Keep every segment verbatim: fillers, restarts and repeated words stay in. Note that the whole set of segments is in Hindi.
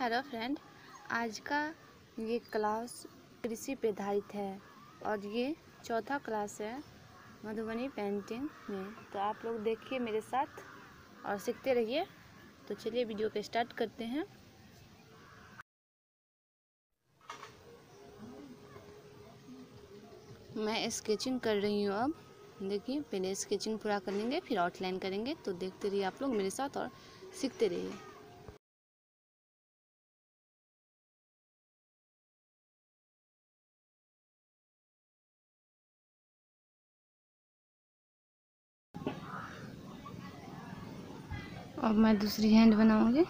हेलो फ्रेंड, आज का ये क्लास कृषि पे आधारित है और ये चौथा क्लास है मधुबनी पेंटिंग में। तो आप लोग देखिए मेरे साथ और सीखते रहिए। तो चलिए वीडियो को स्टार्ट करते हैं। मैं स्केचिंग कर रही हूँ। अब देखिए, पहले स्केचिंग पूरा कर लेंगे, फिर आउटलाइन करेंगे। तो देखते रहिए आप लोग मेरे साथ और सीखते रहिए। अब मैं दूसरी हैंड बनाऊंगी।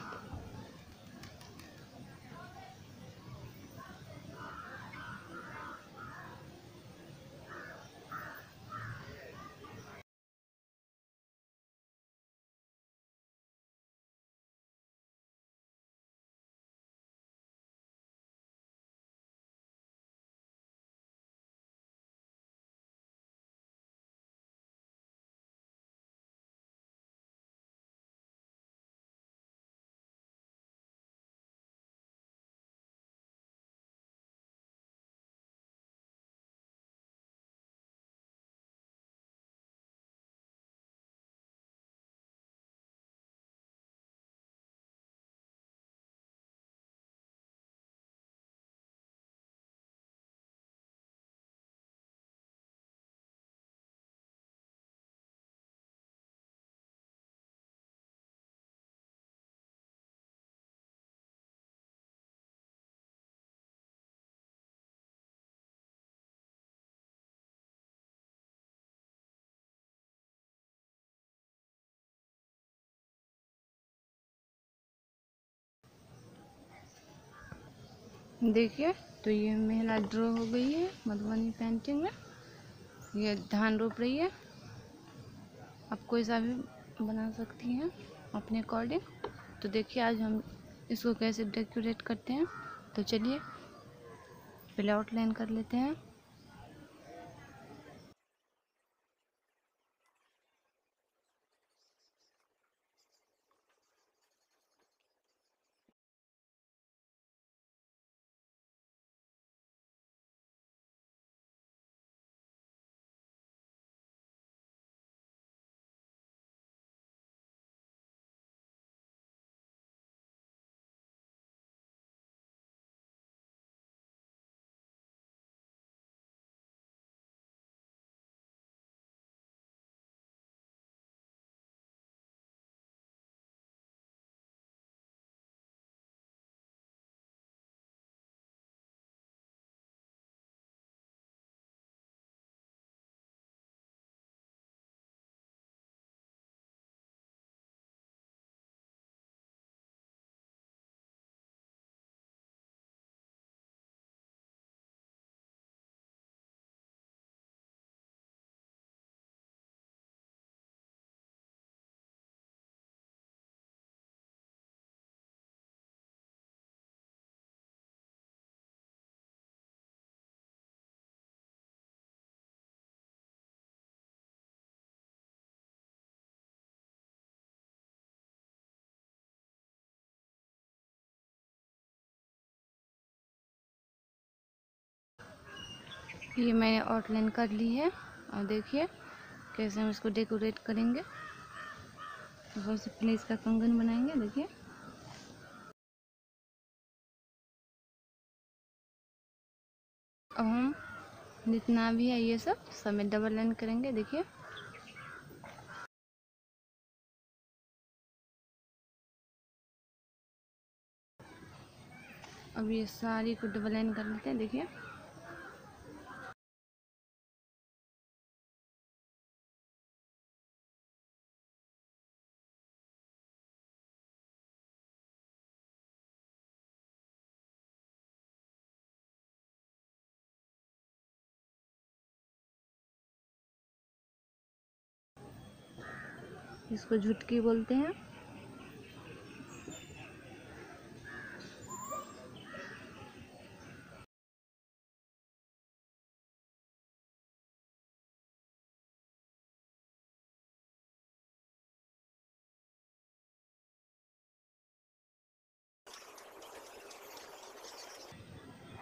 देखिए, तो ये महिला ड्रॉ हो गई है मधुबनी पेंटिंग में। ये धान रोप रही है। आप कोई सा भी बना सकती हैं अपने अकॉर्डिंग। तो देखिए आज हम इसको कैसे डेकोरेट करते हैं। तो चलिए पहले आउटलाइन कर लेते हैं। ये मैंने आउटलाइन कर ली है और देखिए कैसे हम इसको डेकोरेट करेंगे। तो सबसे पहले इसका कंगन बनाएंगे। देखिए अब हम जितना भी है ये सब सब में डबल लाइन करेंगे। देखिए अब ये सारी को डबल लाइन कर लेते हैं। देखिए इसको झुटकी बोलते हैं।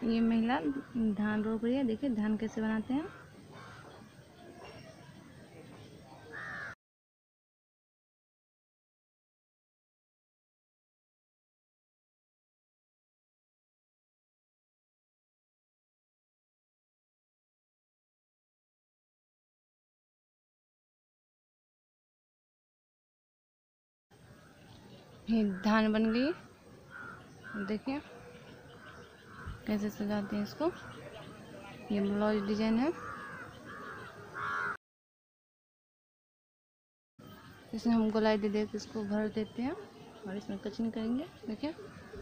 ये महिला धान रोप रही है। देखिए धान कैसे बनाते हैं। ये धान बन गई। देखिए कैसे सजाते हैं इसको। ये ब्लाउज डिजाइन है। इसमें हम गोलाई दे दे के इसको भर देते हैं और इसमें कचिंग करेंगे। देखिए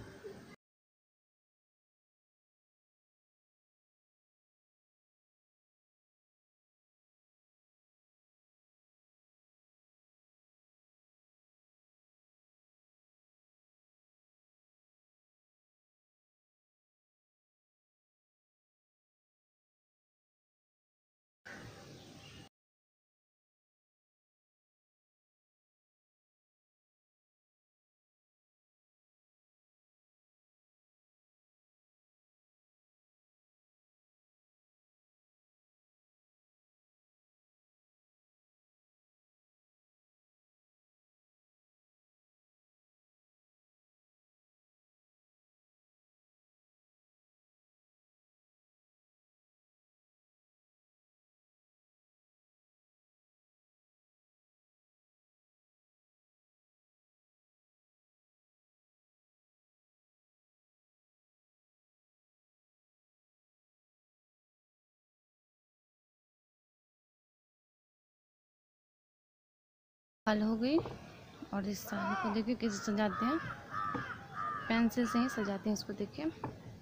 लाल हो गई। और इस साड़ी को देखिए कैसे सजाते हैं। पेंसिल से ही सजाते हैं इसको। देखिए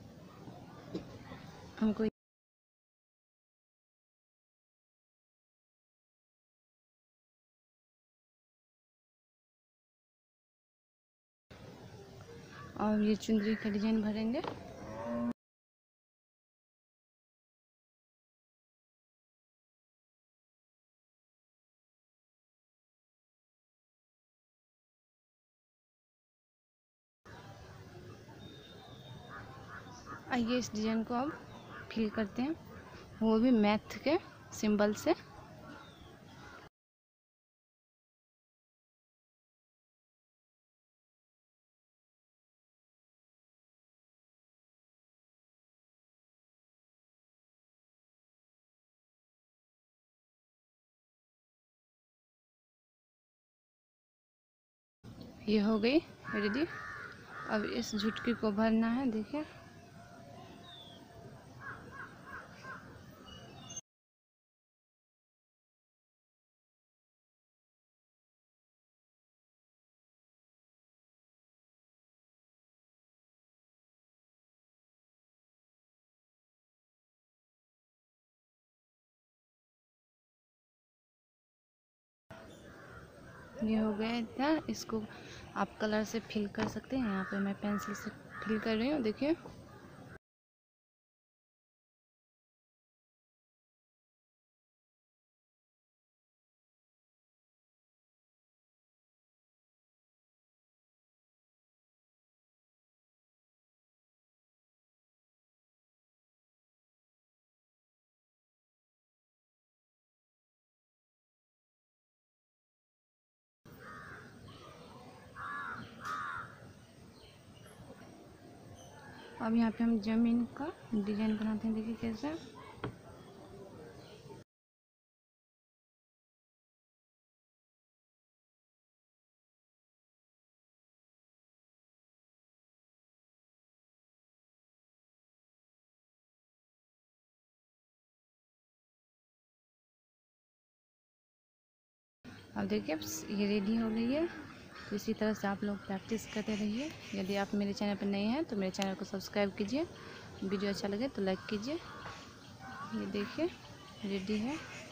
हमको और ये चुंदरी का डिजाइन भरेंगे। आइए इस डिजाइन को अब फिल करते हैं, वो भी मैथ के सिंबल से। ये हो गई रेडी। अब इस झुटकी को भरना है। देखिए ये हो गया इतना। इसको आप कलर से फिल कर सकते हैं। यहाँ पे मैं पेंसिल से फिल कर रही हूँ। देखिए अब यहाँ पे हम जमीन का डिजाइन बनाते हैं। देखिए कैसे। अब देखिए ये रेडी हो गई है। तो इसी तरह से आप लोग प्रैक्टिस करते रहिए। यदि आप मेरे चैनल पर नए हैं तो मेरे चैनल को सब्सक्राइब कीजिए। वीडियो अच्छा लगे तो लाइक कीजिए। ये देखिए रेडी है।